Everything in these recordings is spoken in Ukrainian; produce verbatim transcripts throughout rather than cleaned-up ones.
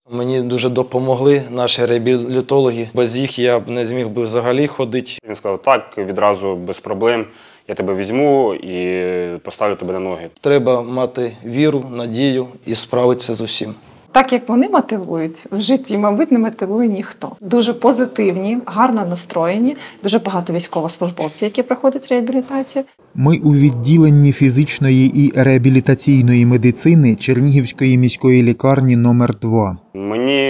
Мені дуже допомогли наші реабілітологи. Без їх я б не зміг би взагалі ходити. Він сказав, так, відразу, без проблем, я тебе візьму і поставлю тебе на ноги. Треба мати віру, надію і справитися з усім. Так, як вони мотивують в житті, мабуть, не мотивує ніхто. Дуже позитивні, гарно настроєні, дуже багато військовослужбовців, які проходять реабілітацію. Ми у відділенні фізичної і реабілітаційної медицини Чернігівської міської лікарні номер два. Мені,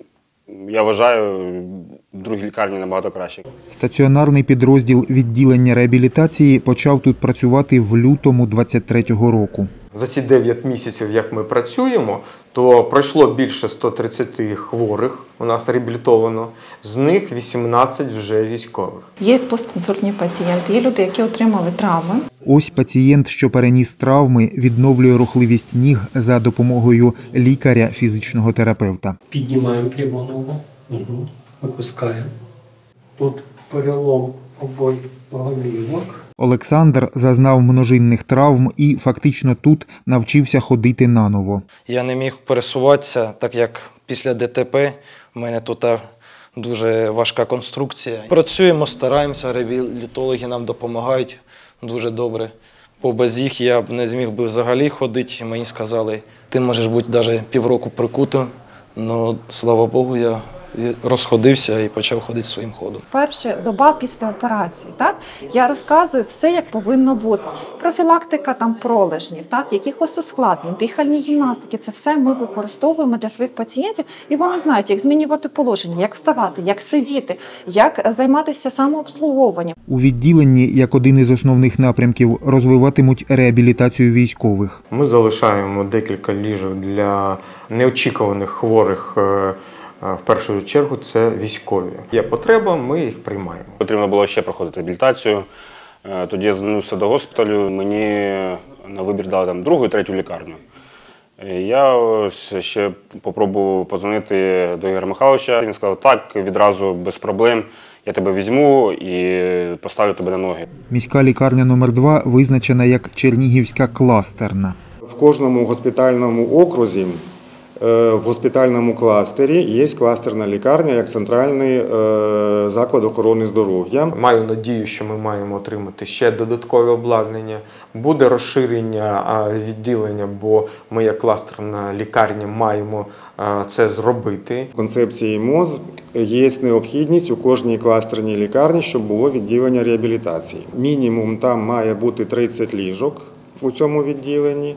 я вважаю, другі лікарні набагато краще. Стаціонарний підрозділ відділення реабілітації почав тут працювати в лютому двадцять третього року. За ці дев'ять місяців, як ми працюємо, то пройшло більше ста тридцяти хворих у нас реабілітовано, з них вісімнадцять вже військових. Є постінсультні пацієнти, є люди, які отримали травми. Ось пацієнт, що переніс травми, відновлює рухливість ніг за допомогою лікаря-фізичного терапевта. Піднімаємо пряму ногу, угу. Опускаємо. Тут перелом обох голівок. Олександр зазнав множинних травм і фактично тут навчився ходити наново. Я не міг пересуватися, так як після ДТП в мене тут дуже важка конструкція. Працюємо, стараємося, реабілітологи нам допомагають дуже добре. Бо без їх я б не зміг би взагалі ходити. Мені сказали, ти можеш бути навіть півроку прикутим, але, слава Богу, я розходився і почав ходити своїм ходом. Перша доба після операції, так? Я розказую все, як повинно бути. Профілактика там пролежнів, так? Якихось ускладнень, дихальні гімнастики. Це все ми використовуємо для своїх пацієнтів. І вони знають, як змінювати положення, як вставати, як сидіти, як займатися самообслуговуванням. У відділенні, як один із основних напрямків, розвиватимуть реабілітацію військових. Ми залишаємо декілька ліжок для неочікуваних хворих. В першу чергу це військові. Є потреба, ми їх приймаємо. Потрібно було ще проходити реабілітацію. Тоді я звернувся до госпіталю, мені на вибір дали там другу і третю лікарню. Я ось ще спробував подзвонити до Ігоря Михайловича. Він сказав, так, відразу, без проблем, я тебе візьму і поставлю тебе на ноги. Міська лікарня номер два визначена як Чернігівська кластерна. В кожному госпітальному окрузі, в госпітальному кластері є кластерна лікарня як центральний заклад охорони здоров'я. Маю надію, що ми маємо отримати ще додаткове обладнання. Буде розширення відділення, бо ми як кластерна лікарня маємо це зробити. В концепції МОЗ є необхідність у кожній кластерній лікарні, щоб було відділення реабілітації. Мінімум там має бути тридцять ліжок у цьому відділенні.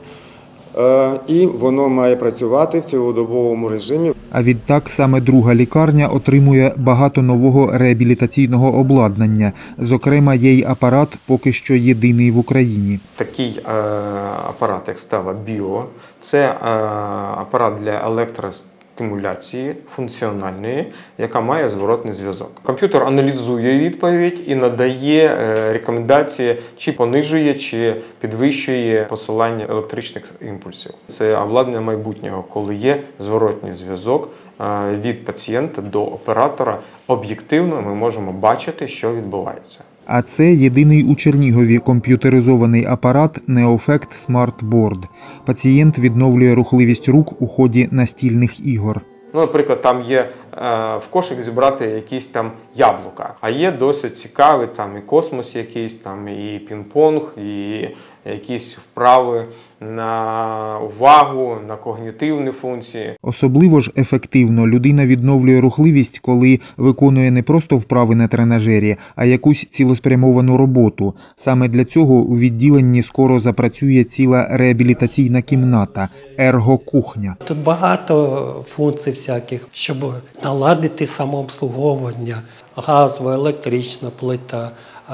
І воно має працювати в цілодобовому режимі. А відтак саме друга лікарня отримує багато нового реабілітаційного обладнання. Зокрема, є й апарат поки що єдиний в Україні. Такий е, апарат, як Stella Bio, це е, апарат для електростимуляції функціональної, яка має зворотний зв'язок. Комп'ютер аналізує відповідь і надає е, рекомендації, чи понижує, чи підвищує посилання електричних імпульсів. Це обладнання майбутнього, коли є зворотній зв'язок е, від пацієнта до оператора. Об'єктивно ми можемо бачити, що відбувається. А це єдиний у Чернігові комп'ютеризований апарат Neofect Smart Board. Пацієнт відновлює рухливість рук у ході настільних ігор. Ну, наприклад, там є е, в кошик зібрати якісь там яблука, а є досить цікаві там і космос якийсь, там і пінг-понг, і якісь вправи на увагу, на когнітивні функції. Особливо ж ефективно людина відновлює рухливість, коли виконує не просто вправи на тренажері, а якусь цілеспрямовану роботу. Саме для цього у відділенні скоро запрацює ціла реабілітаційна кімната – ергокухня. Тут багато функцій всяких, щоб наладити самообслуговування. Газова, електрична плита,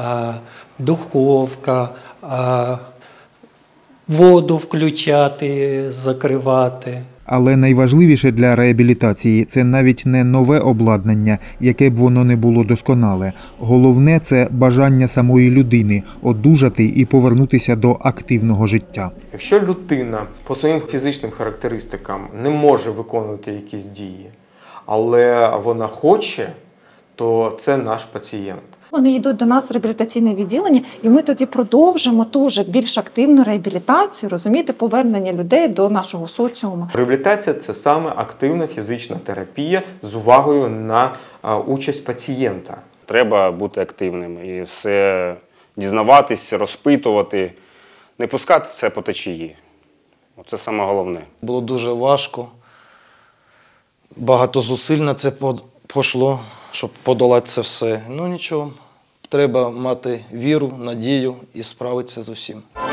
духовка, воду включати, закривати. Але найважливіше для реабілітації – це навіть не нове обладнання, яке б воно не було досконале. Головне – це бажання самої людини одужати і повернутися до активного життя. Якщо людина по своїм фізичним характеристикам не може виконувати якісь дії, але вона хоче, то це наш пацієнт. Вони йдуть до нас в реабілітаційне відділення, і ми тоді продовжимо теж більш активну реабілітацію, розумієте, повернення людей до нашого соціуму. Реабілітація – це саме активна фізична терапія з увагою на а, участь пацієнта. Треба бути активним і все дізнаватись, розпитувати, не пускати це по течії. Це саме головне. Було дуже важко. Багато зусиль на це пішло, щоб подолати це все. Ну нічого, треба мати віру, надію і справитися з усім.